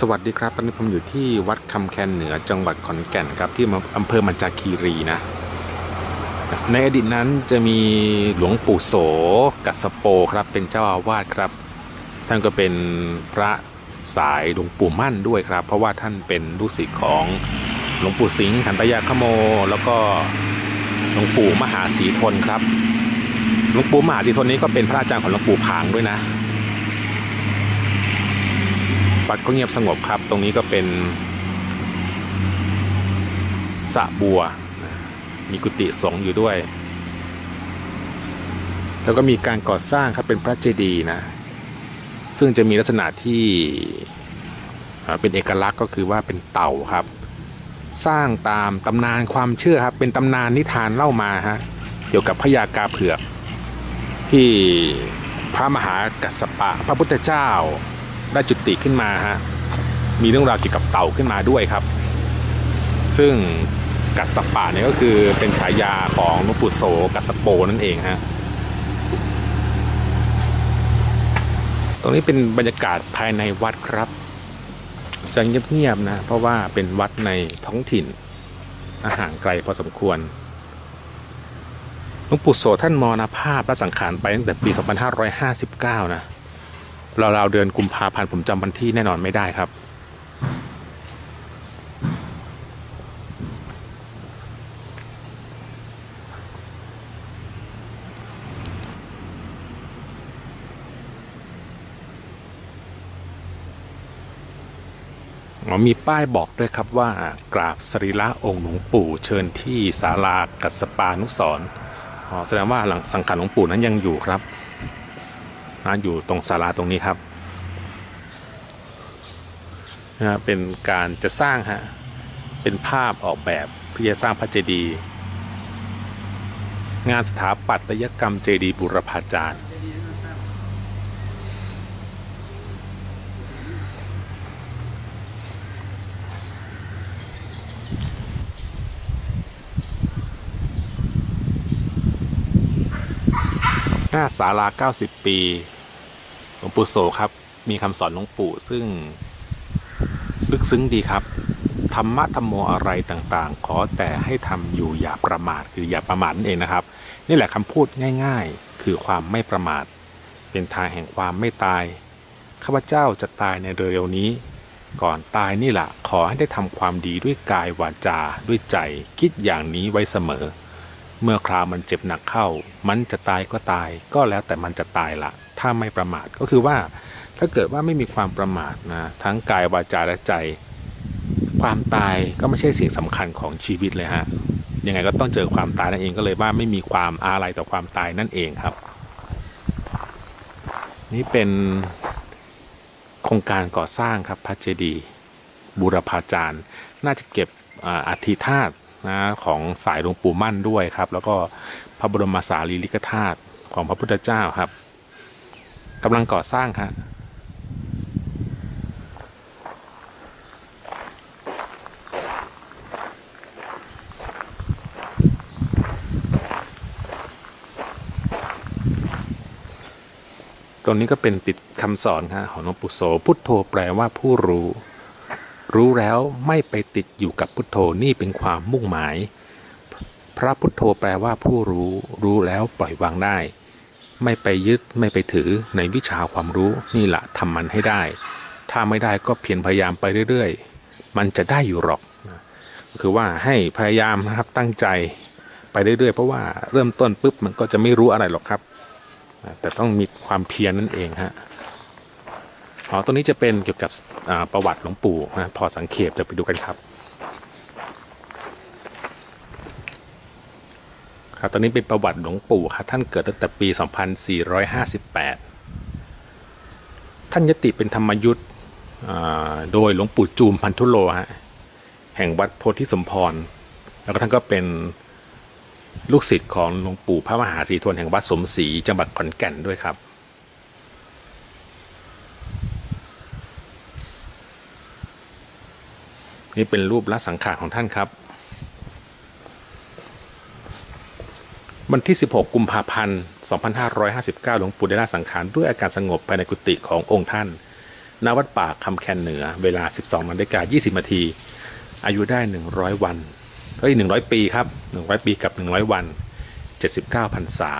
สวัสดีครับตอนนี้ผมอยู่ที่วัดคำแคนเหนือจังหวัดขอนแก่นครับที่อำเภอมัญจาคีรีนะในอดีตนั้นจะมีหลวงปู่โสกัสสโปครับเป็นเจ้าอาวาสครับท่านก็เป็นพระสายหลวงปู่มั่นด้วยครับเพราะว่าท่านเป็นลูกศิษย์ของหลวงปู่สิงห์ขันตยาคโมแล้วก็หลวงปู่มหาศรีทนครับหลวงปู่มหาศรีทนนี้ก็เป็นพระอาจารย์ของหลวงปู่ผางด้วยนะวัดก็เงียบสงบครับตรงนี้ก็เป็นสระบัวมีกุฏิสงฆ์อยู่ด้วยแล้วก็มีการก่อสร้างครับเป็นพระเจดีย์นะซึ่งจะมีลักษณะที่เป็นเอกลักษณ์ก็คือว่าเป็นเต่าครับสร้างตามตำนานความเชื่อครับเป็นตำนานนิทานเล่ามาฮะเกี่ยวกับพญากาเผือกที่พระมหากัสสปะพระพุทธเจ้าได้จุติขึ้นมาฮะมีเรื่องราวเกี่ยวกับเต่าขึ้นมาด้วยครับซึ่งกัสสปะเนี่ยก็คือเป็นฉายาของหลวงปู่โสกัสสโปนั่นเองฮะตรงนี้เป็นบรรยากาศภายในวัดครับจะเงียบๆนะเพราะว่าเป็นวัดในท้องถิ่นห่างไกลพอสมควรหลวงปู่โสท่านมรณภาพและสังขารไปตั้งแต่ปี 2559 นะราวๆเดือนกุมภาพันธ์ผมจำวันที่แน่นอนไม่ได้ครับมีป้ายบอกด้วยครับว่ากราบสรีระองค์หลวงปู่เชิญที่ศาลากัสสปานุสรณ์แสดงว่าหลังสังขารหลวงปู่นั้นยังอยู่ครับอยู่ตรงศาลาตรงนี้ครับเป็นการจะสร้างฮะเป็นภาพออกแบบเพื่อจะสร้างพระเจดีย์งานสถาปัตยกรรมเจดีย์บูรพาจารย์หน้าศาลา90 ปีหลวงปู่โสครับมีคำสอนหลวงปู่ซึ่งลึกซึ้งดีครับธรรมะธรรมโมอะไรต่างๆขอแต่ให้ทำอยู่อย่าประมาทคืออย่าประมาทนั่นเองนะครับนี่แหละคำพูดง่ายๆคือความไม่ประมาทเป็นทางแห่งความไม่ตายข้าพเจ้าจะตายในเร็วๆนี้ก่อนตายนี่แหละขอให้ได้ทำความดีด้วยกายวาจาด้วยใจคิดอย่างนี้ไว้เสมอเมื่อคราวมันเจ็บหนักเข้ามันจะตายก็ตายก็แล้วแต่มันจะตายละถ้าไม่ประมาทก็คือว่าถ้าเกิดว่าไม่มีความประมาทนะทั้งกายวาจาและใจความตายก็ไม่ใช่สิ่งสำคัญของชีวิตเลยฮะยังไงก็ต้องเจอความตายนั่นเองก็เลยว่าไม่มีความอาลัยต่อความตายนั่นเองครับนี่เป็นโครงการก่อสร้างครับพระเจดีย์บูรพาจารย์น่าจะเก็บอัฐิธาตุนะของสายหลวงปู่มั่นด้วยครับแล้วก็พระบรมสารีริกธาตุของพระพุทธเจ้าครับกำลังก่อสร้างครับตรงนี้ก็เป็นติดคำสอนครับของหลวงปู่โสพุทโธแปลว่าผู้รู้แล้วไม่ไปติดอยู่กับพุทโธนี่เป็นความมุ่งหมายพระพุทโธแปลว่าผู้รู้แล้วปล่อยวางได้ไม่ไปยึดไม่ไปถือในวิชาความรู้นี่แหละทำมันให้ได้ถ้าไม่ได้ก็เพียรพยายามไปเรื่อยๆมันจะได้อยู่หรอกคือว่าให้พยายามนะครับตั้งใจไปเรื่อยๆเพราะว่าเริ่มต้นปุ๊บมันก็จะไม่รู้อะไรหรอกครับแต่ต้องมีความเพียรนั่นเองฮะตรงนี้จะเป็นเกี่ยวกับประวัติหลวงปู่นะพอสังเขปจะไปดูกันครับตอนนี้เป็นประวัติหลวงปู่ครับท่านเกิดตั้งแต่ปี 2458 ท่านยติเป็นธรรมยุทธ์โดยหลวงปู่จูมพันธุโลฮะแห่งวัดโพธิสมพรแล้วก็ท่านก็เป็นลูกศิษย์ของหลวงปู่พระมหาศรีทนแห่งวัดสมศรีจังหวัดขอนแก่นด้วยครับนี่เป็นรูปละสังขารของท่านครับวันที่ 16 กุมภาพันธ์ 2559 หลวงปู่ได้ละสังขารด้วยอาการสงบภายในกุฏิขององค์ท่านณวัดป่าคำแคนเหนือเวลา 12:20 นาทีอายุได้100 วัน100 ปีครับ100 ปีกับ100 วัน79 พรรษา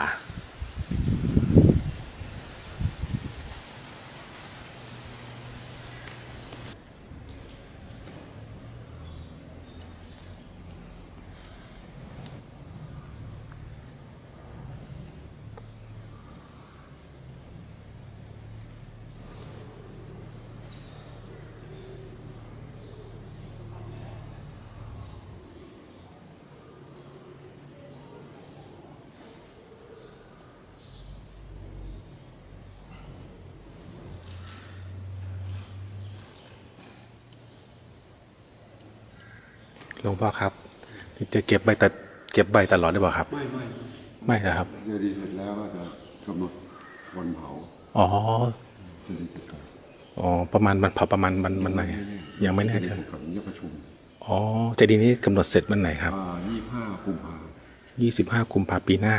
หลวงพ่อครับจะเก็บใบตลอดได้เปล่าครับไม่นะครับเดี๋ยวดีเสร็จแล้วก็จะกำหนดวันเผาอ๋อเดี๋ยวดีเสร็จก่อนอ๋อประมาณมันเผาประมาณมันไหนยังไม่แน่ใจก่อนจะประชุมอ๋อเจดีย์นี้กำหนดเสร็จวันไหนครับ 25 กุมภา 25 กุมภาปีหน้า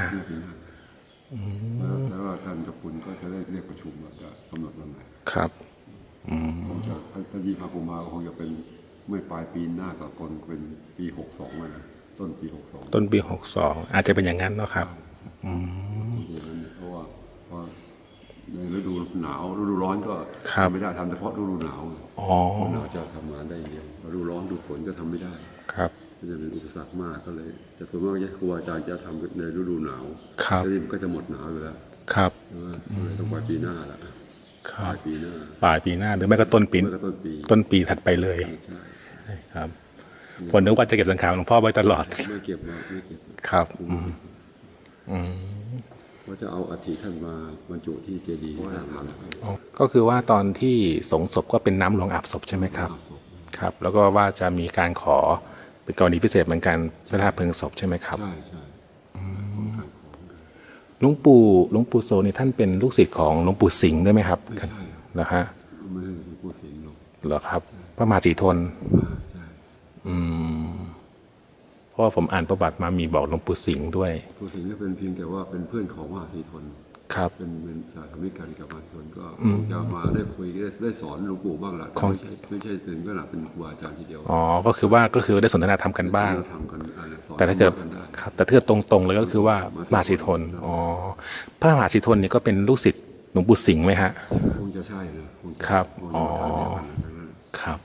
แล้วท่านเจ้าคุณก็จะได้เรียกประชุมว่าจะกำหนดวันไหนครับถ้า25 กุมภาคงจะเป็นไม่ปลายปีหน้าก็คนเป็นปี62นะต้นปี 62อาจจะเป็นอย่างนั้นเนาะครับเพราะว่าในฤดูหนาวฤดูร้อนก็ทำไม่ได้ทำเฉพาะฤดูหนาวหนาวจะทำงานได้อย่างเดียวฤดูร้อนฤดูฝนก็ทำไม่ได้ครับจะเป็นอุปสรรคมากก็เลยจะส่วนมากครูอาจารย์จะทำในฤดูหนาวทีนี้มันก็จะหมดหนาวอยู่แล้วครับต้องปลายปีหน้าละปลายปีหน้าหรือไม่ก็ต้นปีถัดไปเลยใช่ครับผมนึกว่าจะเก็บสังขารหลวงพ่อไว้ตลอดไม่เก็บครับว่าจะเอาอัฐิท่านมาบรรจุที่เจดีย์ก็คือว่าตอนที่สงศพก็เป็นน้ำหลวงอาบศพใช่ไหมครับครับแล้วก็ว่าจะมีการขอเป็นกรณีพิเศษเหมือนกันพระธาตุเพลิงศพใช่ไหมครับใช่หลวงปู่โสนี่ท่านเป็นลูกศิษย์ของหลวงปู่สิงห์ด้วยไหมครับเหรอฮะไม่ใช่หลวงปู่สิงห์เหรอครับพระมหาศรีทนเพราะว่าผมอ่านประวัติมามีบอกหลวงปู่สิงห์ด้วยหลวงปู่สิงห์ก็เป็นเพียงแต่ว่าเป็นเพื่อนของมหาศรีทนครับเป็นสาธมิกกันกับมหาศรีทนก็จะมาได้คุยได้สอนหลวงปู่บ้างแหละไม่ใช่เป็นก็หลักเป็นครูอาจารย์ทีเดียวอ๋อก็คือได้สนทนาธรรมกันบ้างแต่ถ้าเกิดครับแต่ถ้าเกิดตรงๆเลยก็คือว่ามหาศรีทนอ๋อพระมหาศรีทนนี่ก็เป็นลูกศิษย์หลวงปู่สิงห์ไหมฮะคงจะใช่นะครับอ๋อครับ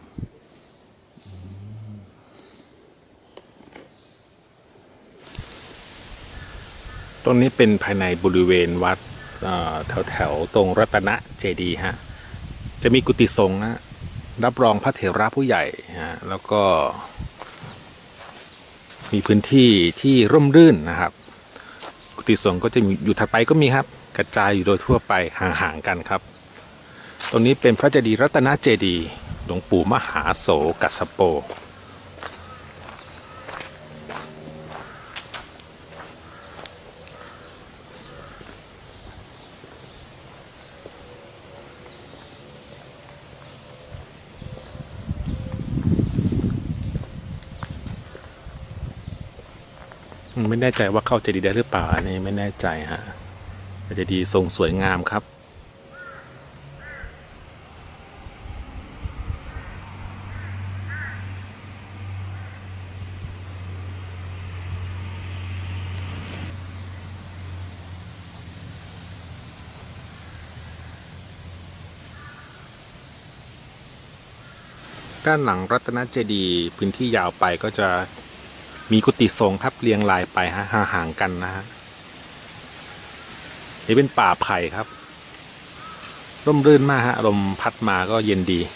ตรงนี้เป็นภายในบริเวณวัดแถวตรงรัตนเจดีย์ฮะจะมีกุฏิสงฆ์นะรับรองพระเถระผู้ใหญ่ฮะแล้วก็มีพื้นที่ที่ร่มรื่นนะครับกุฏิสงฆ์ก็จะมีอยู่ถัดไปก็มีครับกระจายอยู่โดยทั่วไปห่างๆกันครับตรงนี้เป็นพระเจดีย์รัตนเจดีย์หลวงปู่มหาโสกัสสโปไม่แน่ใจว่าเข้าเจดีย์ได้หรือเปล่าอันนี้ไม่แน่ใจฮะเจดีย์ทรงสวยงามครับด้านหลังรัตนเจดีย์พื้นที่ยาวไปก็จะมีกุฏิสงฆ์ครับเรียงรายไปฮะห่างกันนะฮะนี่เป็นป่าไผ่ครับร่มรื่นมากฮะลมพัดมาก็เย็นดี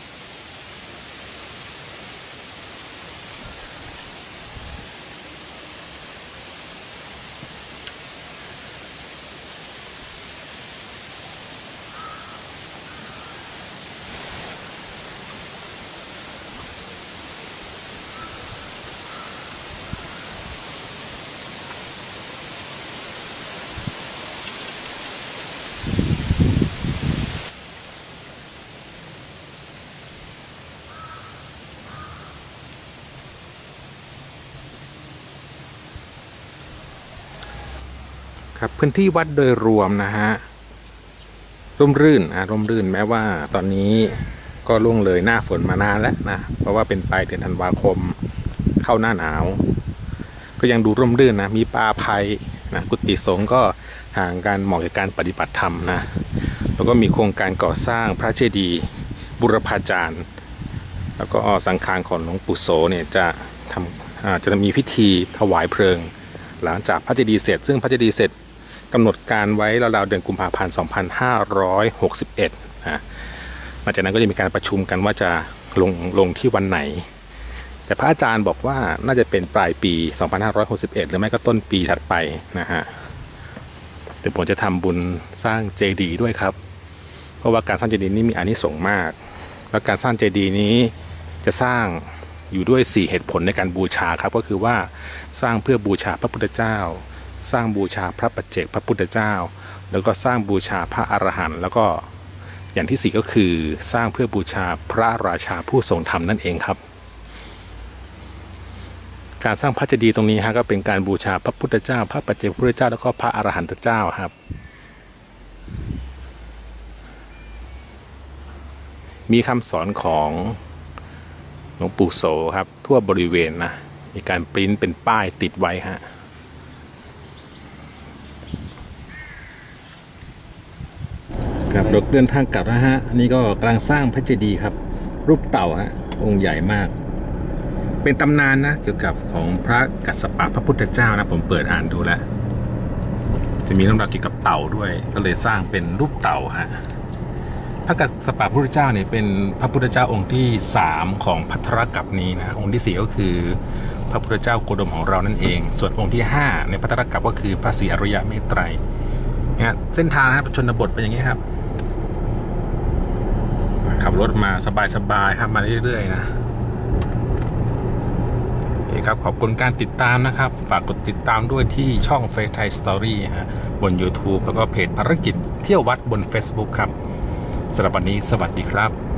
ครับพื้นที่วัดโดยรวมนะฮะร่มรื่นแม้ว่าตอนนี้ก็ล่วงเลยหน้าฝนมานานแล้วนะเพราะว่าเป็นปลายเดือนธันวาคมเข้าหน้าหนาวก็ยังดูร่มรื่นนะมีป่าไผ่นะกุฏิสงฆ์ก็ห่างกันเหมาะกับการปฏิบัติธรรมนะแล้วก็มีโครงการก่อสร้างพระเจดีย์บุรพาจารย์แล้วก็สังขารของหลวงปู่โสเนี่ยจะมีพิธีถวายเพลิงหลังจากพระเจดีย์เสร็จซึ่งพระเจดีย์เสร็จกำหนดการไว้ราวๆเดือนกุมภาพันธ์ 2561 นะหลังจากนั้นก็จะมีการประชุมกันว่าจะลงที่วันไหนแต่พระอาจารย์บอกว่าน่าจะเป็นปลายปี 2561 หรือไม่ก็ต้นปีถัดไปนะฮะแต่ผมจะทำบุญสร้างเจดีย์ด้วยครับเพราะว่าการสร้างเจดีย์นี้มีอานิสงส์มากแล้วการสร้างเจดีย์นี้จะสร้างอยู่ด้วย4เหตุผลในการบูชาครับก็คือว่าสร้างเพื่อบูชาพระพุทธเจ้าสร้างบูชาพระปัจเจกพระพุทธเจ้าแล้วก็สร้างบูชาพระอรหันต์แล้วก็อย่างที่4ก็คือสร้างเพื่อบูชาพระราชาผู้ทรงธรรมนั่นเองครับการสร้างพระเจดีย์ตรงนี้ฮะก็เป็นการบูชาพระพุทธเจ้าพระปัจเจกพระพุทธเจ้าแล้วก็พระอรหันตเจ้าครับมีคำสอนของหลวงปู่โสครับทั่วบริเวณนะมีการปริ้นเป็นป้ายติดไว้ฮะครับรถเดินทางกลับนะฮะนี่ก็กำลังสร้างพระเจดีย์ครับรูปเต่าฮะองค์ใหญ่มากเป็นตำนานนะเกี่ยวกับของพระกัสสปะพระพุทธเจ้านะผมเปิดอ่านดูแล้วจะมีเรื่องราวเกี่ยวกับเต่าด้วยก็เลยสร้างเป็นรูปเต่าฮะพระกัสสปะพระพุทธเจ้าเนี่ยเป็นพระพุทธเจ้าองค์ที่3ของภัทรกัปนี้นะองค์ที่4ก็คือพระพุทธเจ้าโคดมของเรานั่นเองส่วนองค์ที่5ในภัทรกัปก็คือพระศรีอริยเมตไตรเนี่ยเส้นทางนะครับชนบทเป็นอย่างนี้ครับขับรถมาสบายๆครับมาเรื่อยๆนะโอเคครับขอบคุณการติดตามนะครับฝากกดติดตามด้วยที่ช่องเฟซไทยสตอรี่ฮะบน YouTube แล้วก็เพจภารกิจเที่ยววัดบน Facebook ครับสำหรับวันนี้สวัสดีครับ